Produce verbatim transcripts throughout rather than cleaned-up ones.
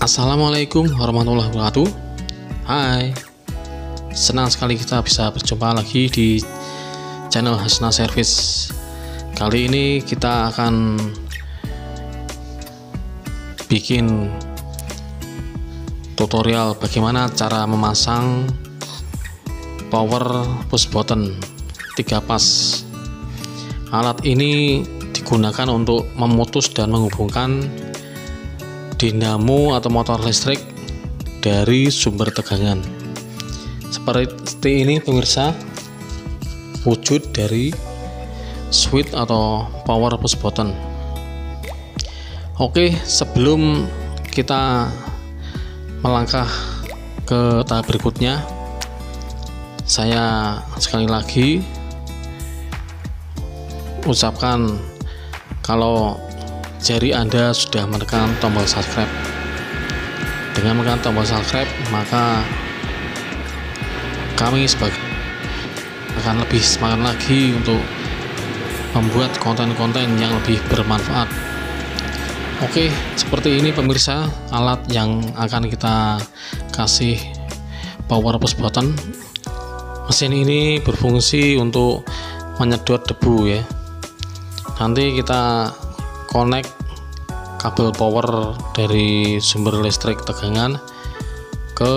Assalamualaikum warahmatullahi wabarakatuh. Hai, senang sekali kita bisa berjumpa lagi di channel Hasna Service. Kali ini kita akan bikin tutorial bagaimana cara memasang power push button tiga pas. Alat ini digunakan untuk memutus dan menghubungkan dinamo atau motor listrik dari sumber tegangan. Seperti ini pemirsa, wujud dari switch atau power push button. Oke, sebelum kita melangkah ke tahap berikutnya, saya sekali lagi ucapkan kalau jari Anda sudah menekan tombol subscribe. Dengan menekan tombol subscribe, maka kami sebagai akan lebih semangat lagi untuk membuat konten-konten yang lebih bermanfaat. Oke, seperti ini pemirsa alat yang akan kita kasih power push button. Mesin ini berfungsi untuk menyedot debu ya. Nanti kita connect kabel power dari sumber listrik tegangan ke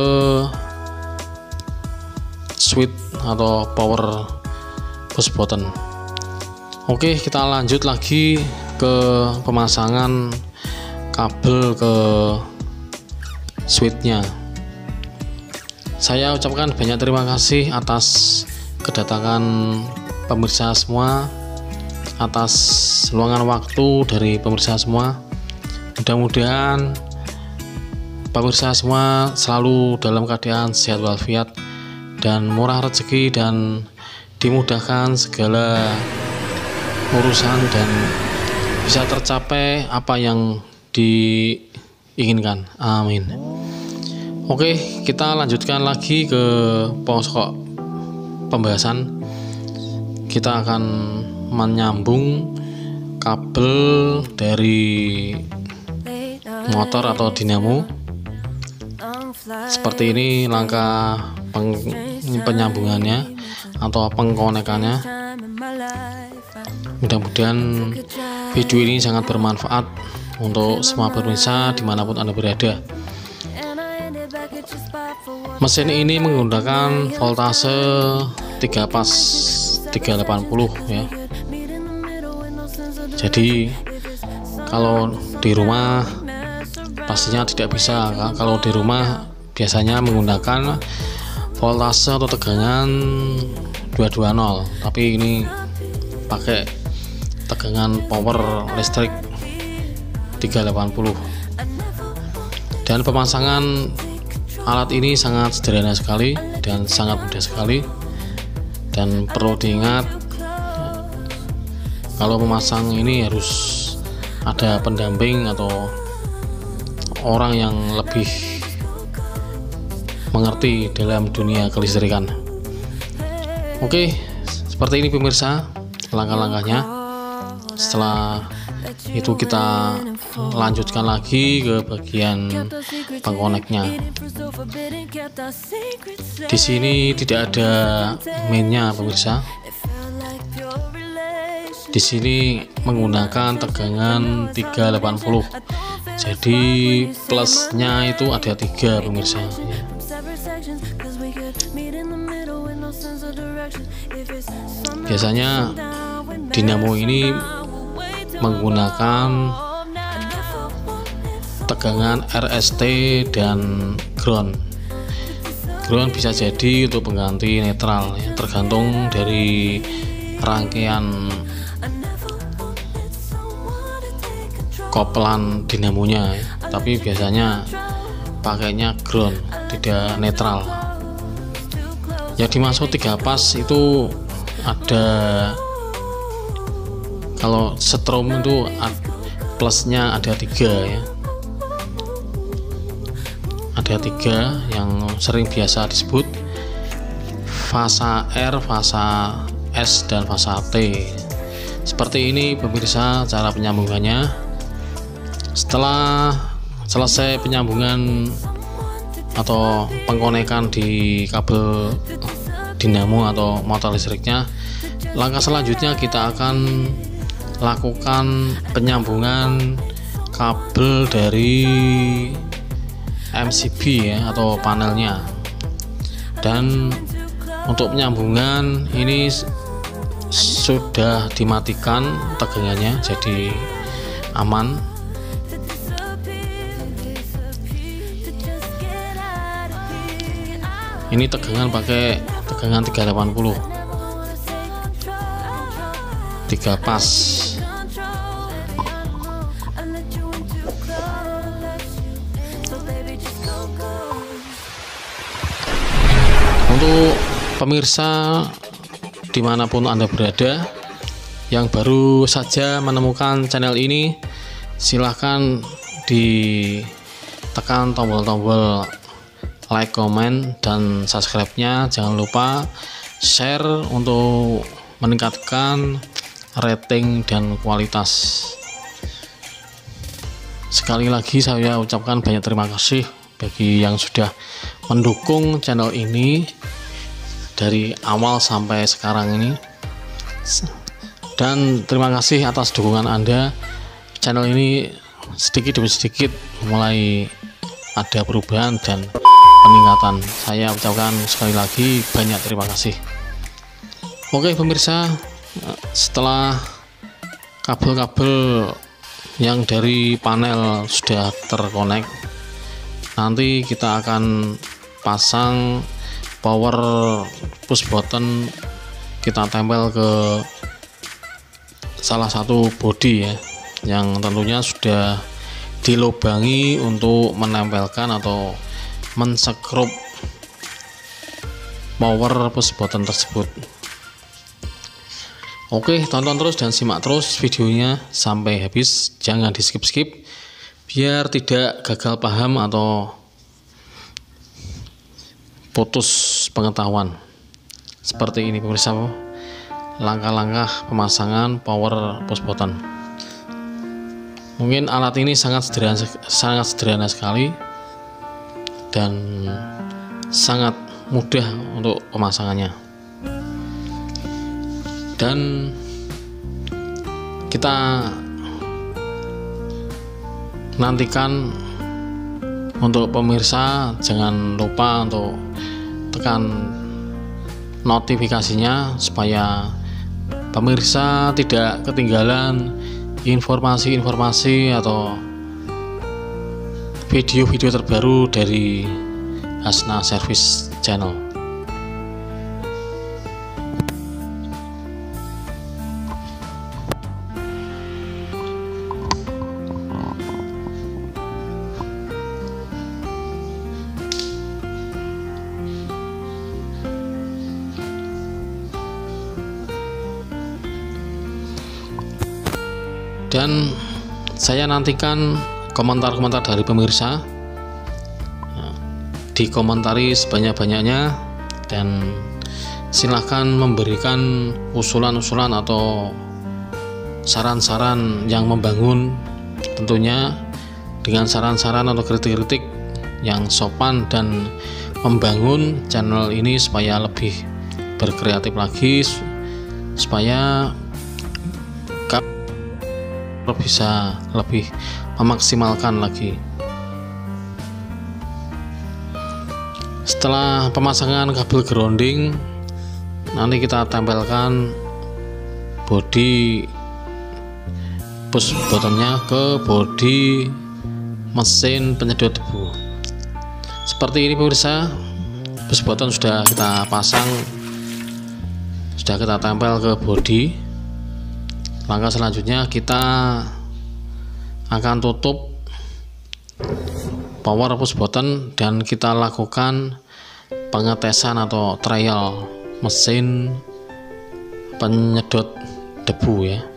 switch atau power push button. Oke, kita lanjut lagi ke pemasangan kabel ke switchnya. Saya ucapkan banyak terima kasih atas kedatangan pemirsa semua, atas luangan waktu dari pemirsa semua. Mudah-mudahan pemirsa semua selalu dalam keadaan sehat walafiat dan murah rezeki, dan dimudahkan segala urusan dan bisa tercapai apa yang diinginkan. Amin. Oke, kita lanjutkan lagi ke pokok pembahasan. Kita akan menyambung kabel dari motor atau dinamo. Seperti ini langkah penyambungannya atau pengkonekannya. Mudah-mudahan video ini sangat bermanfaat untuk semua pemirsa dimanapun Anda berada. Mesin ini menggunakan voltase tiga pas tiga ratus delapan puluh ya. Jadi kalau di rumah pastinya tidak bisa. Kalau di rumah biasanya menggunakan voltase atau tegangan dua ratus dua puluh, tapi ini pakai tegangan power listrik tiga ratus delapan puluh. Dan pemasangan alat ini sangat sederhana sekali dan sangat mudah sekali. Dan perlu diingat, kalau memasang ini harus ada pendamping atau orang yang lebih mengerti dalam dunia kelistrikan. Oke, seperti ini pemirsa langkah-langkahnya. Setelah itu kita lanjutkan lagi ke bagian pengkoneknya. Di sini tidak ada mainnya pemirsa. Di sini menggunakan tegangan tiga ratus delapan puluh. Jadi plusnya itu ada tiga pemirsa. Biasanya dinamo ini menggunakan tegangan R S T dan ground. Ground bisa jadi untuk pengganti netral ya, tergantung dari rangkaian koplan dinamonya ya. Tapi biasanya pakainya ground, tidak netral. Yang dimaksud tiga pas itu ada, kalau strom itu plusnya ada tiga ya, ada tiga yang sering biasa disebut fasa R, fasa S, dan fasa T. Seperti ini pemirsa cara penyambungannya. Setelah selesai penyambungan atau pengkonekan di kabel dinamo atau motor listriknya, langkah selanjutnya kita akan lakukan penyambungan kabel dari M C B ya, atau panelnya. Dan untuk penyambungan ini sudah dimatikan tegangannya, jadi aman. Ini tegangan pakai tegangan tiga ratus delapan puluh, tiga pas. Untuk pemirsa dimanapun Anda berada yang baru saja menemukan channel ini, silahkan ditekan tombol-tombol like, comment, dan subscribe-nya. Jangan lupa share untuk meningkatkan rating dan kualitas. Sekali lagi saya ucapkan banyak terima kasih bagi yang sudah mendukung channel ini dari awal sampai sekarang ini, dan terima kasih atas dukungan Anda. Channel ini sedikit demi sedikit mulai ada perubahan dan peningkatan. Saya ucapkan sekali lagi banyak terima kasih. Oke pemirsa, setelah kabel-kabel yang dari panel sudah terkonek, nanti kita akan pasang power push button, kita tempel ke salah satu bodi ya, yang tentunya sudah dilubangi untuk menempelkan atau mensekrup power push button tersebut. Oke, tonton terus dan simak terus videonya sampai habis, jangan di skip-skip biar tidak gagal paham atau putus pengetahuan. Seperti ini pemirsa, langkah-langkah pemasangan power push button. Mungkin alat ini sangat sederhana, sangat sederhana sekali dan sangat mudah untuk pemasangannya. Dan kita nantikan untuk pemirsa, jangan lupa untuk tekan notifikasinya supaya pemirsa tidak ketinggalan informasi-informasi atau video-video terbaru dari Hasna Service Channel. Dan saya nantikan komentar-komentar dari pemirsa, dikomentari sebanyak-banyaknya, dan silahkan memberikan usulan-usulan atau saran-saran yang membangun, tentunya dengan saran-saran atau kritik-kritik yang sopan dan membangun channel ini supaya lebih berkreatif lagi, supaya bisa lebih memaksimalkan lagi. Setelah pemasangan kabel grounding, nanti kita tempelkan bodi push buttonnya ke bodi mesin penyedot debu. Seperti ini pemirsa, push button sudah kita pasang, sudah kita tempel ke bodi. Langkah selanjutnya kita akan tutup power push button dan kita lakukan pengetesan atau trial mesin penyedot debu ya.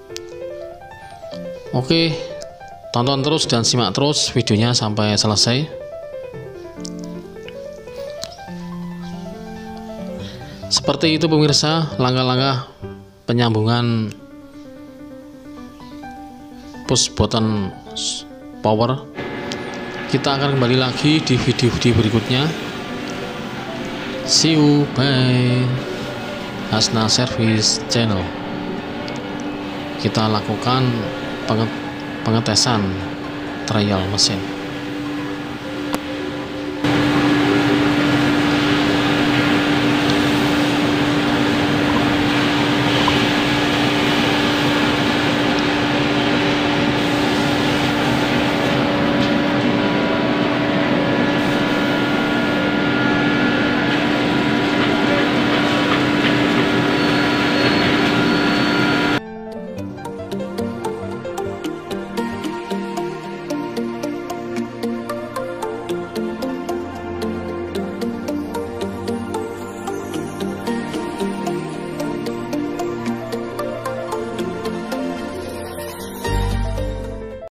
Oke, tonton terus dan simak terus videonya sampai selesai. Seperti itu pemirsa, langkah-langkah penyambungan push button power Kita akan kembali lagi di video-video berikutnya. See you, bye. Hasna Service Channel. Kita lakukan pengetesan trial mesin.